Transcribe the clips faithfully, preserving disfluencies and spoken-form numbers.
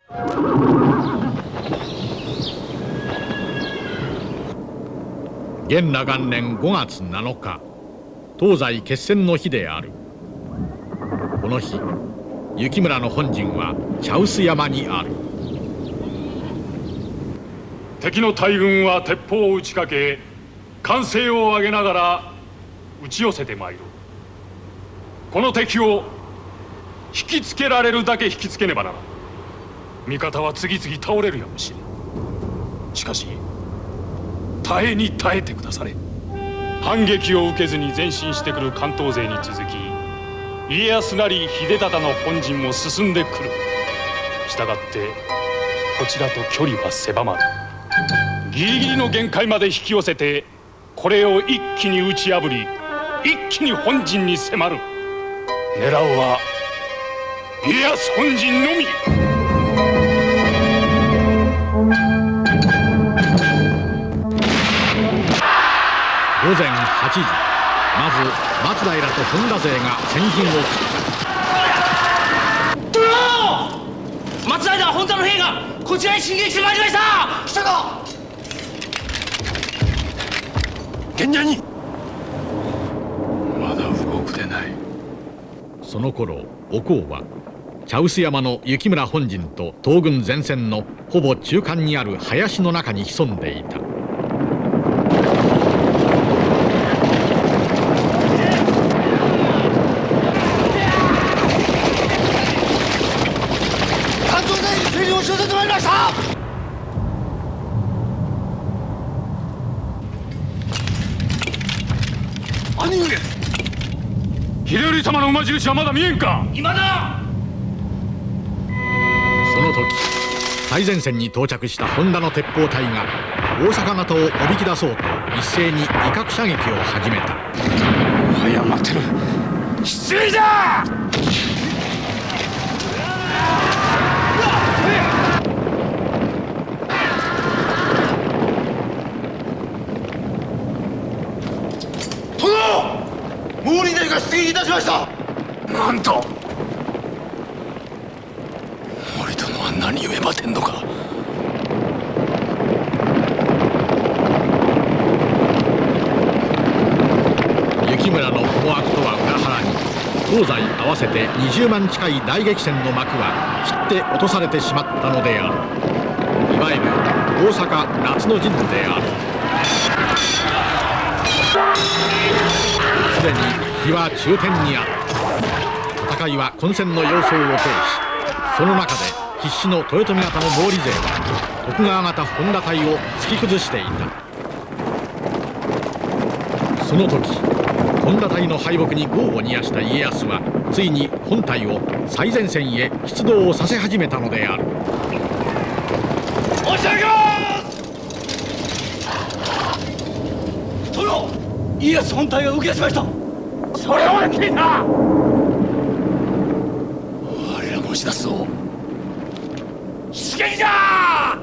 元和元年ごがつなのか、東西決戦の日である。この日、雪村の本陣は茶臼山にある。 敵の大軍は鉄砲を打ちかけ、歓声を上げながら打ち寄せてまいろう。この敵を引きつけられるだけ引きつけねばならん。味方は次々倒れるやもしれん。しかし耐えに耐えてくだされ。反撃を受けずに前進してくる関東勢に続き、家康なり秀忠の本陣も進んでくる。したがってこちらと距離は狭まる。ギリギリの限界まで引き寄せて、これを一気に打ち破り、一気に本陣に迫る。狙うは家康本陣のみ。 午前はちじ、まず松平と本田勢が先陣を切った。 松平本田の兵がこちらへ進撃してまいりました。来たか。 源氏にまだ動くでない。 その頃お幸は茶臼山の雪村本陣と東軍前線のほぼ中間にある林の中に潜んでいた。 関東勢に戦利を知らせてまいりました。 兄上、秀頼様の馬印はまだ見えんか。 今だ。 その時最前線に到着した本田の鉄砲隊が大阪方をおびき出そうと一斉に威嚇射撃を始めた。 誤ってる。 失礼じゃ。 毛利勢が出撃いたしました。なんと毛利殿は何故ばてんのか。 雪村の思惑とは裏腹に東西合わせてにじゅうまん近い大激戦の幕は切って落とされてしまったのである。いわゆる大阪夏の陣である。すでに日は中天にあった。戦いは混戦の様相を呈し、その中で必死の豊臣方の毛利勢は徳川方本田隊を突き崩していた。その時本田隊の敗北に業を煮やした家康はついに本隊を最前線へ出動をさせ始めたのである。 申し上げます。殿、家康本隊が動き出しました。 それは聞いた。 あれらも押し出すぞ。 出撃じゃ。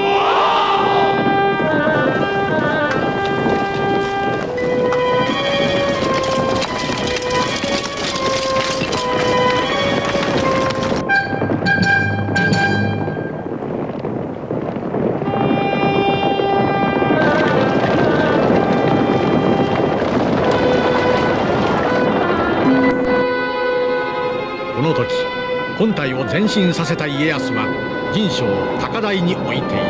この時本隊を前進させた家康は陣所を高台に置いていた。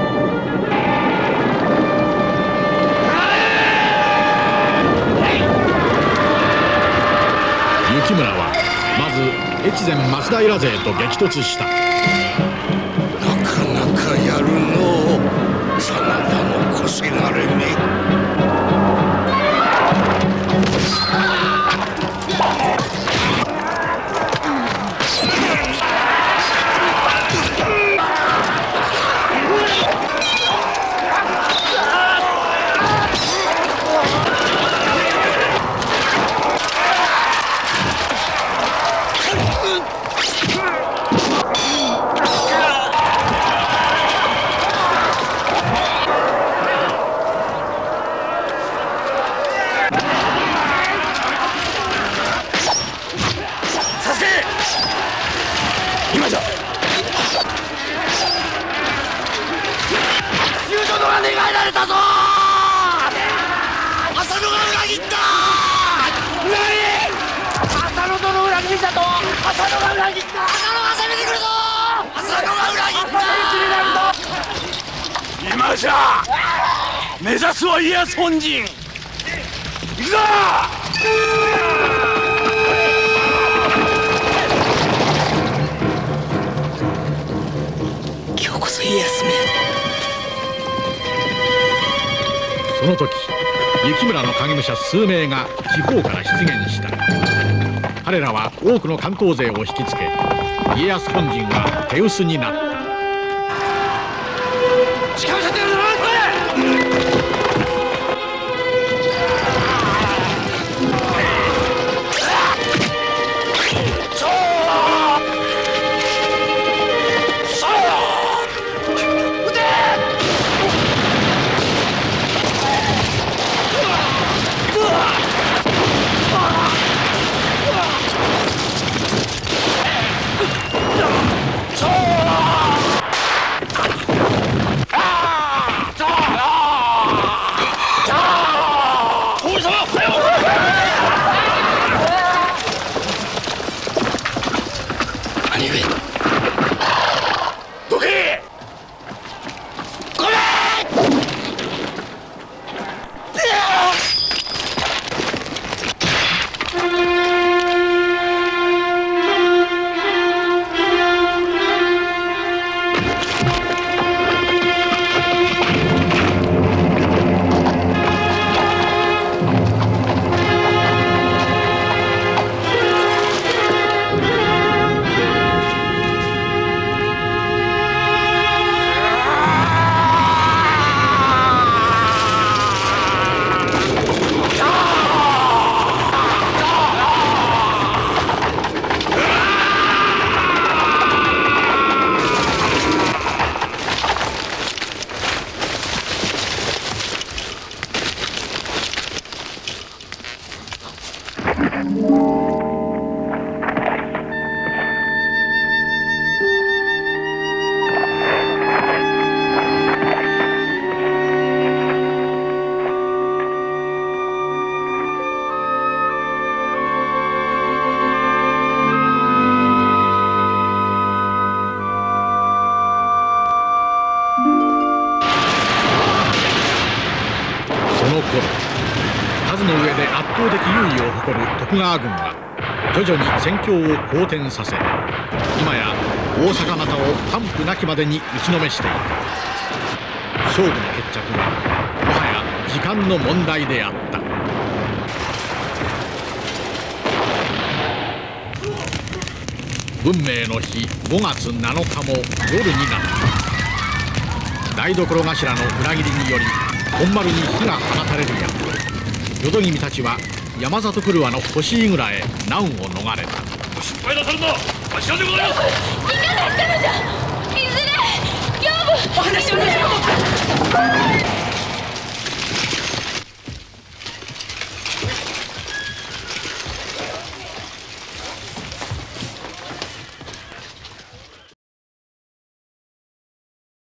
雪村はまず越前松平勢と激突した。 なかなかやるのう、真田の腰がれめ。 頭、目指すは家康本陣。行くぞ。今日こそ家康め。 その時雪村の影武者数名が地方から出現した。彼らは多くの関東勢を引きつけ、家康本陣は手薄になった。 近寄せてやるぞ。 数の上で圧倒的優位を誇る徳川軍は徐々に戦況を好転させ、今や大阪又を完膚なきまでに打ちのめしていた。勝負の決着はもはや時間の問題であった。運命の日ごがつなのかも夜になった。台所頭の裏切りにより本丸に火が放たれるや淀君たちは山里来輪の星井蔵へ難を逃れた。 ご心配なさるな、私はでございます。 いかない彼女、いずれ女房お話を願います。